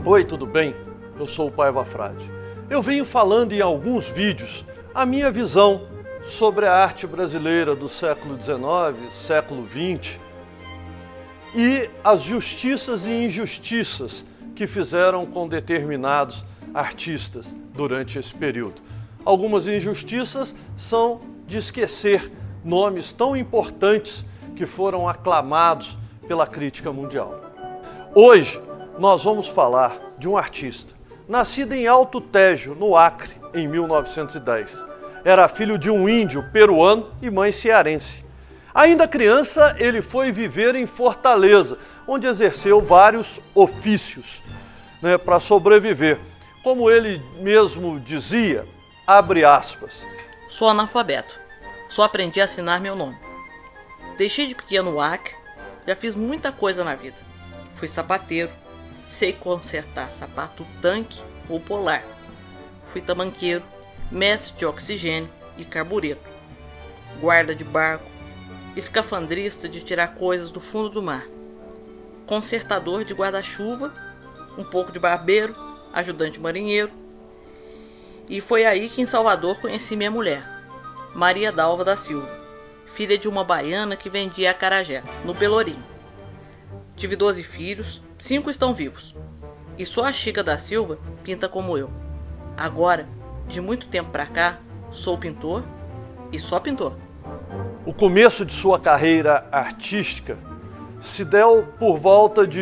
Oi, tudo bem? Eu sou o Paiva Frade. Eu venho falando em alguns vídeos a minha visão sobre a arte brasileira do século XIX, século XX e as justiças e injustiças que fizeram com determinados artistas durante esse período. Algumas injustiças são de esquecer nomes tão importantes que foram aclamados pela crítica mundial. Hoje nós vamos falar de um artista nascido em Alto Tejo, no Acre, em 1910. Era filho de um índio peruano e mãe cearense. Ainda criança, ele foi viver em Fortaleza, onde exerceu vários ofícios, para sobreviver. Como ele mesmo dizia, abre aspas: sou analfabeto, só aprendi a assinar meu nome. Deixei de pequeno o Acre, já fiz muita coisa na vida. Fui sapateiro, sei consertar sapato tanque ou polar. Fui tamanqueiro, mestre de oxigênio e carbureto, guarda de barco, escafandrista de tirar coisas do fundo do mar, consertador de guarda-chuva, um pouco de barbeiro, ajudante marinheiro. E foi aí que em Salvador conheci minha mulher, Maria Dalva da Silva, filha de uma baiana que vendia acarajé, no Pelourinho. Tive 12 filhos, 5 estão vivos, e só a Chica da Silva pinta como eu. Agora, de muito tempo pra cá, sou pintor e só pintor. O começo de sua carreira artística se deu por volta de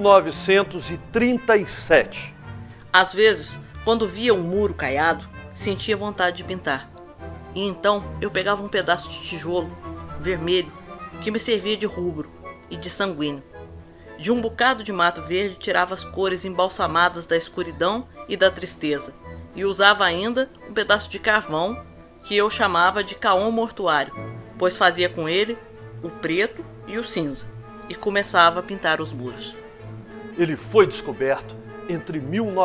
1937. Às vezes, quando via um muro caiado, sentia vontade de pintar. E então eu pegava um pedaço de tijolo vermelho que me servia de rubro e de sanguíneo. De um bocado de mato verde tirava as cores embalsamadas da escuridão e da tristeza, e usava ainda um pedaço de carvão que eu chamava de caom mortuário, pois fazia com ele o preto e o cinza, e começava a pintar os muros. Ele foi descoberto entre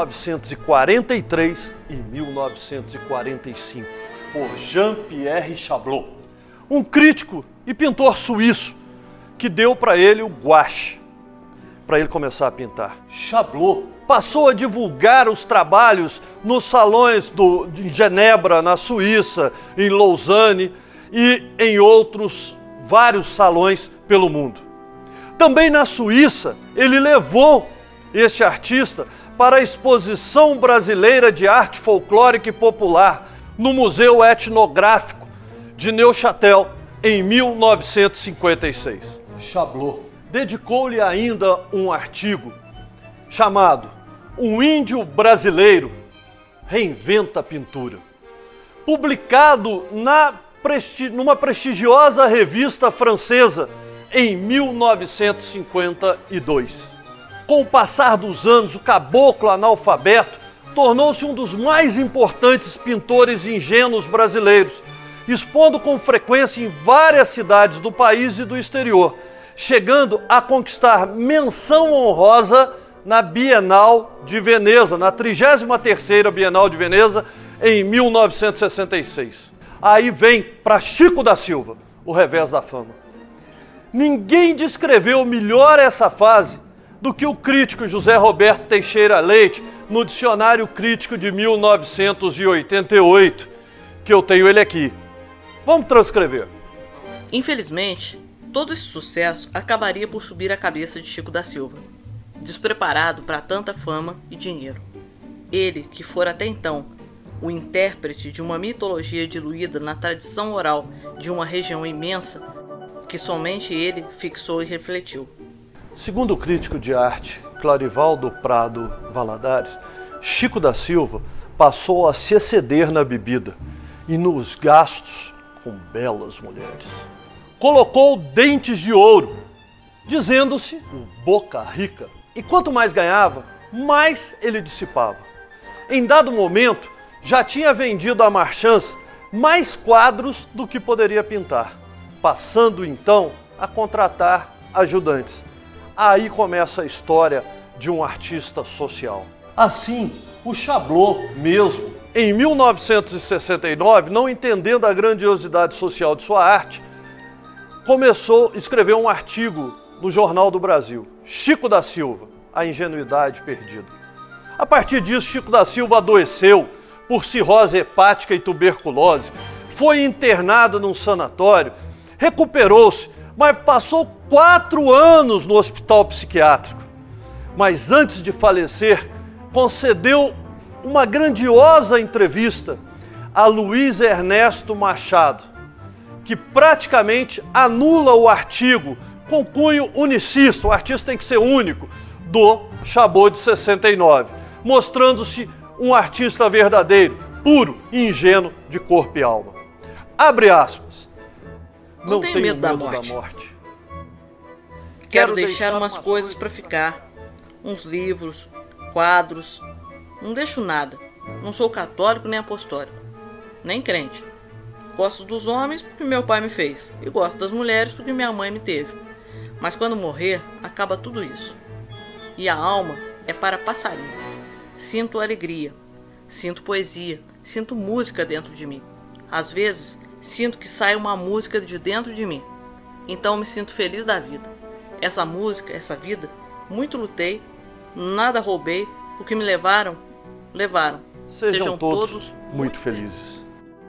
1943 e 1945 por Jean-Pierre Chablot, um crítico e pintor suíço que deu para ele o gouache, para ele começar a pintar. Chablot passou a divulgar os trabalhos nos salões de Genebra, na Suíça, em Lausanne e em outros vários salões pelo mundo. Também na Suíça, ele levou este artista para a Exposição Brasileira de Arte Folclórica e Popular no Museu Etnográfico de Neuchâtel, em 1956. Chablot dedicou-lhe ainda um artigo chamado "Um Índio Brasileiro Reinventa a Pintura", publicado numa prestigiosa revista francesa em 1952. Com o passar dos anos, o caboclo analfabeto tornou-se um dos mais importantes pintores ingênuos brasileiros, expondo com frequência em várias cidades do país e do exterior, chegando a conquistar menção honrosa na Bienal de Veneza, na 33ª Bienal de Veneza, em 1966. Aí vem para Chico da Silva o revés da fama. Ninguém descreveu melhor essa fase do que o crítico José Roberto Teixeira Leite no Dicionário Crítico de 1988, que eu tenho ele aqui. Vamos transcrever. Infelizmente, todo esse sucesso acabaria por subir a cabeça de Chico da Silva, despreparado para tanta fama e dinheiro. Ele, que fora até então o intérprete de uma mitologia diluída na tradição oral de uma região imensa, que somente ele fixou e refletiu. Segundo o crítico de arte Clarivaldo Prado Valadares, Chico da Silva passou a se exceder na bebida e nos gastos com belas mulheres. Colocou dentes de ouro, dizendo-se um boca rica, e quanto mais ganhava, mais ele dissipava. Em dado momento, já tinha vendido a Marchands mais quadros do que poderia pintar, passando então a contratar ajudantes. Aí começa a história de um artista social. Assim, o Chablot mesmo, em 1969, não entendendo a grandiosidade social de sua arte, começou a escrever um artigo no Jornal do Brasil, Chico da Silva, A Ingenuidade Perdida. A partir disso, Chico da Silva adoeceu por cirrose hepática e tuberculose, foi internado num sanatório, recuperou-se, mas passou 4 anos no hospital psiquiátrico. Mas antes de falecer, concedeu uma grandiosa entrevista a Luiz Ernesto Machado, que praticamente anula o artigo com cunho unicista, o artista tem que ser único, do Chabot de 69, mostrando-se um artista verdadeiro, puro e ingênuo de corpo e alma. Abre aspas. Não tenho medo da morte. Quero deixar umas coisas para ficar. Uns livros, quadros. Não deixo nada. Não sou católico nem apostólico. Nem crente. Gosto dos homens porque meu pai me fez. E gosto das mulheres porque minha mãe me teve. Mas quando morrer, acaba tudo isso. E a alma é para passarinho. Sinto alegria, sinto poesia, sinto música dentro de mim. Às vezes, sinto que sai uma música de dentro de mim. Então me sinto feliz da vida. Essa música, essa vida, muito lutei, nada roubei, o que me levaram, levaram. Sejam todos muito felizes.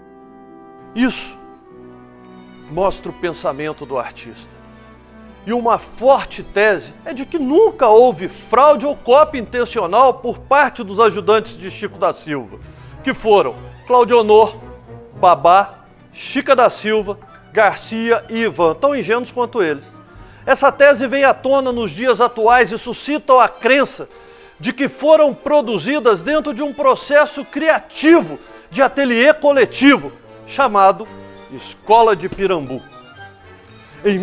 Isso mostra o pensamento do artista. E uma forte tese é de que nunca houve fraude ou cópia intencional por parte dos ajudantes de Chico da Silva, que foram Claudionor, Babá, Chica da Silva, Garcia e Ivan, tão ingênuos quanto eles. Essa tese vem à tona nos dias atuais e suscita a crença de que foram produzidas dentro de um processo criativo de ateliê coletivo chamado Escola de Pirambu. Em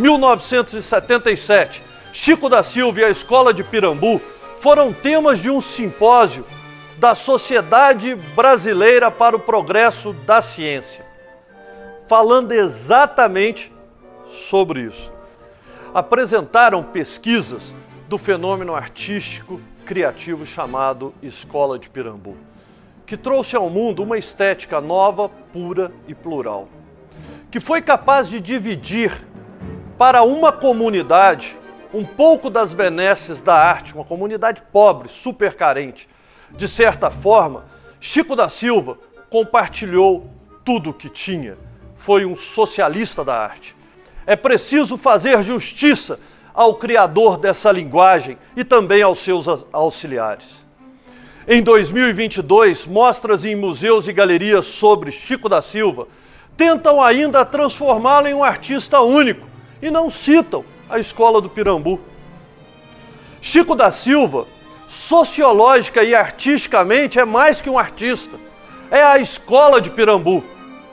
1977, Chico da Silva e a Escola de Pirambu foram temas de um simpósio da Sociedade Brasileira para o Progresso da Ciência, falando exatamente sobre isso. Apresentaram pesquisas do fenômeno artístico criativo chamado Escola de Pirambu, que trouxe ao mundo uma estética nova, pura e plural, que foi capaz de dividir para uma comunidade um pouco das benesses da arte, uma comunidade pobre, super carente. De certa forma, Chico da Silva compartilhou tudo o que tinha, foi um socialista da arte. É preciso fazer justiça ao criador dessa linguagem e também aos seus auxiliares. Em 2022, mostras em museus e galerias sobre Chico da Silva tentam ainda transformá-lo em um artista único e não citam a Escola do Pirambu. Chico da Silva, sociológica e artisticamente, é mais que um artista. É a Escola de Pirambu.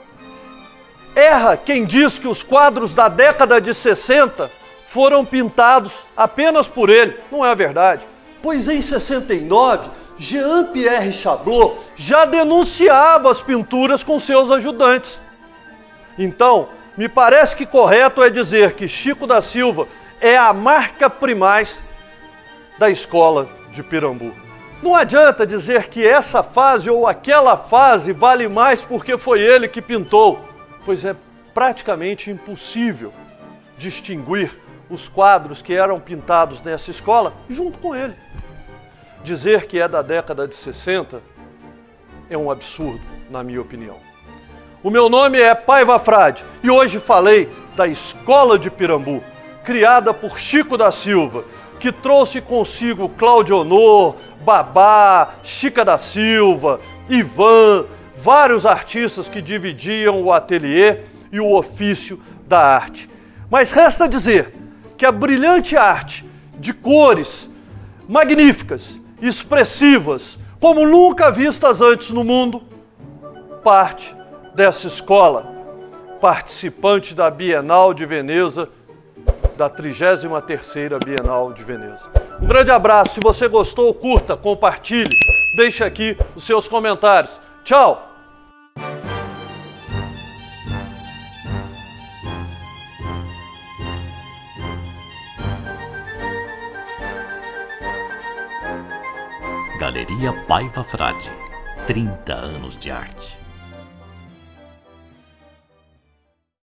Erra quem diz que os quadros da década de 60 foram pintados apenas por ele. Não é verdade. Pois em 69, Jean-Pierre Chablot já denunciava as pinturas com seus ajudantes. Então, me parece que correto é dizer que Chico da Silva é a marca primaz da Escola de Pirambu. Não adianta dizer que essa fase ou aquela fase vale mais porque foi ele que pintou, pois é praticamente impossível distinguir os quadros que eram pintados nessa escola junto com ele. Dizer que é da década de 60 é um absurdo, na minha opinião. O meu nome é Paiva Frade e hoje falei da Escola de Pirambu, criada por Chico da Silva, que trouxe consigo Claudionor, Babá, Chica da Silva, Ivan, vários artistas que dividiam o ateliê e o ofício da arte. Mas resta dizer que a brilhante arte de cores magníficas, expressivas, como nunca vistas antes no mundo, parte dessa escola, participante da Bienal de Veneza, da 33ª Bienal de Veneza. Um grande abraço, se você gostou, curta, compartilhe, deixe aqui os seus comentários. Tchau! Galeria Paiva Frade, 30 anos de arte.